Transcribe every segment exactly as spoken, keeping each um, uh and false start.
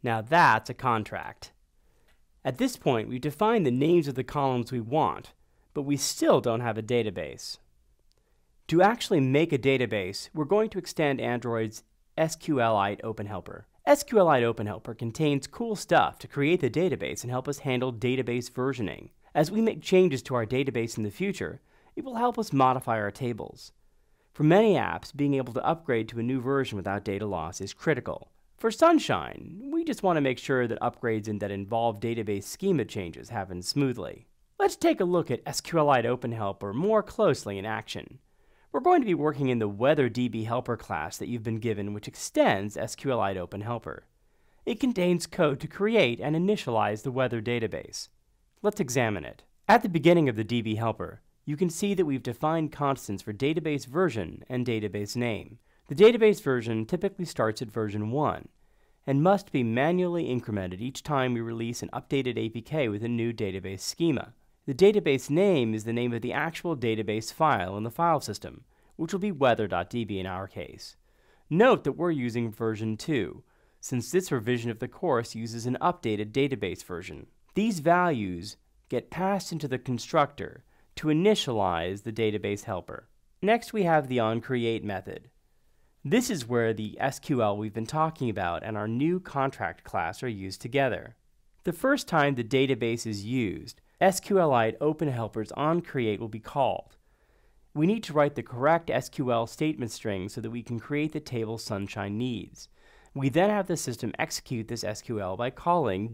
Now that's a contract. At this point, we've defined the names of the columns we want, but we still don't have a database. To actually make a database, we're going to extend Android's SQLite OpenHelper. SQLite OpenHelper contains cool stuff to create the database and help us handle database versioning. As we make changes to our database in the future, it will help us modify our tables. For many apps, being able to upgrade to a new version without data loss is critical. For Sunshine, we just want to make sure that upgrades in that involve database schema changes happen smoothly. Let's take a look at SQLite OpenHelper more closely in action. We're going to be working in the WeatherDB helper class that you've been given, which extends SQLite OpenHelper. It contains code to create and initialize the weather database. Let's examine it. At the beginning of the D B helper, you can see that we've defined constants for database version and database name. The database version typically starts at version one and must be manually incremented each time we release an updated A P K with a new database schema. The database name is the name of the actual database file in the file system, which will be weather.db in our case. Note that we're using version two, since this revision of the course uses an updated database version. These values get passed into the constructor to initialize the database helper. Next, we have the onCreate method. This is where the S Q L we've been talking about and our new contract class are used together. The first time the database is used, SQLite OpenHelper's onCreate will be called. We need to write the correct S Q L statement string so that we can create the table Sunshine needs. We then have the system execute this S Q L by calling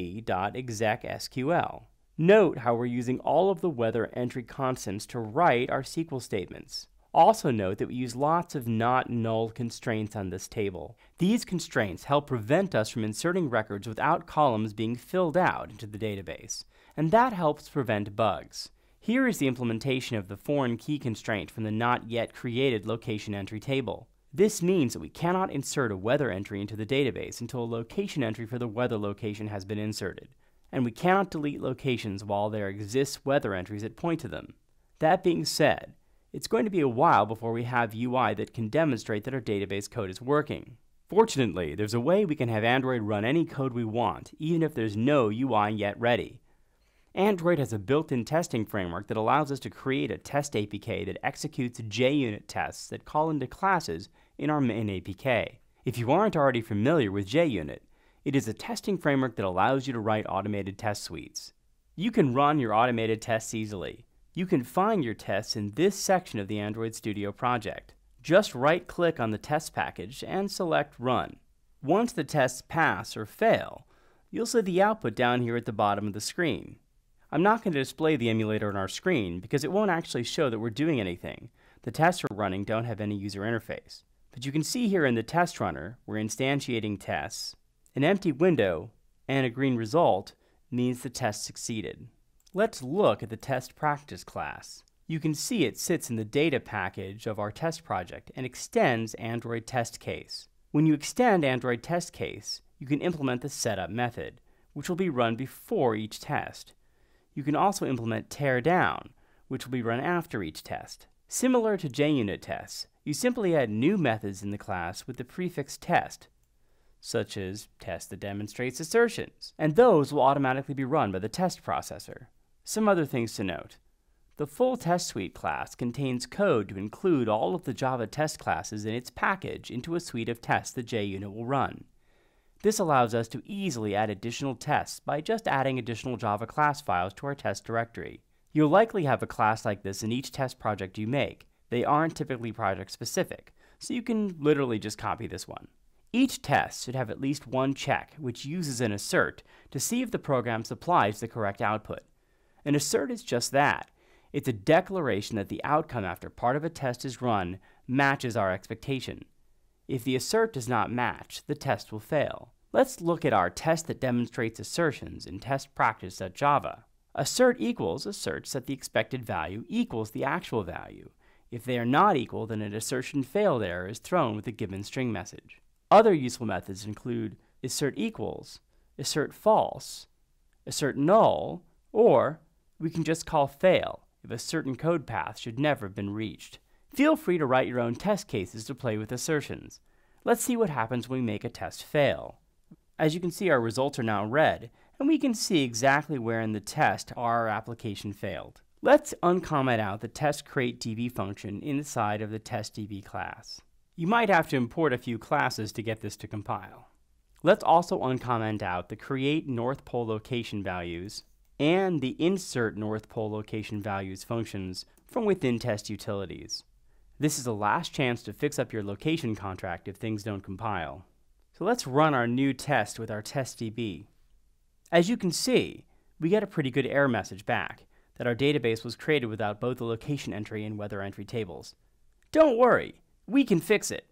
db.execSQL. Note how we're using all of the weather entry constants to write our S Q L statements. Also note that we use lots of not null constraints on this table. These constraints help prevent us from inserting records without columns being filled out into the database, and that helps prevent bugs. Here is the implementation of the foreign key constraint from the not yet created location entry table. This means that we cannot insert a weather entry into the database until a location entry for the weather location has been inserted, and we cannot delete locations while there exists weather entries that point to them. That being said, it's going to be a while before we have U I that can demonstrate that our database code is working. Fortunately, there's a way we can have Android run any code we want, even if there's no U I yet ready. Android has a built-in testing framework that allows us to create a test A P K that executes JUnit tests that call into classes in our main A P K. If you aren't already familiar with JUnit, it is a testing framework that allows you to write automated test suites. You can run your automated tests easily. You can find your tests in this section of the Android Studio project. Just right-click on the test package and select Run. Once the tests pass or fail, you'll see the output down here at the bottom of the screen. I'm not going to display the emulator on our screen because it won't actually show that we're doing anything. The tests we're running don't have any user interface. But you can see here in the test runner, we're instantiating tests. An empty window and a green result means the test succeeded. Let's look at the test practice class. You can see it sits in the data package of our test project and extends Android test case. When you extend Android test case, you can implement the setup method, which will be run before each test. You can also implement teardown, which will be run after each test. Similar to JUnit tests, you simply add new methods in the class with the prefix test, such as test that demonstrates assertions, and those will automatically be run by the test processor. Some other things to note. The full test suite class contains code to include all of the Java test classes in its package into a suite of tests that JUnit will run. This allows us to easily add additional tests by just adding additional Java class files to our test directory. You'll likely have a class like this in each test project you make. They aren't typically project specific, so you can literally just copy this one. Each test should have at least one check, which uses an assert to see if the program supplies the correct output. An assert is just that. It's a declaration that the outcome after part of a test is run matches our expectation. If the assert does not match, the test will fail. Let's look at our test that demonstrates assertions in testpractice.java. Assert equals asserts that the expected value equals the actual value. If they are not equal, then an assertion failed error is thrown with a given string message. Other useful methods include assert equals, assert false, assert null, or we can just call fail if a certain code path should never have been reached. Feel free to write your own test cases to play with assertions. Let's see what happens when we make a test fail. As you can see, our results are now red, and we can see exactly where in the test our application failed. Let's uncomment out the test create D B function inside of the testdb class. You might have to import a few classes to get this to compile. Let's also uncomment out the create North Pole location values and the insert North Pole location values functions from within test utilities. This is the last chance to fix up your location contract if things don't compile. So let's run our new test with our testdb. As you can see, we get a pretty good error message back that our database was created without both the location entry and weather entry tables. Don't worry, we can fix it.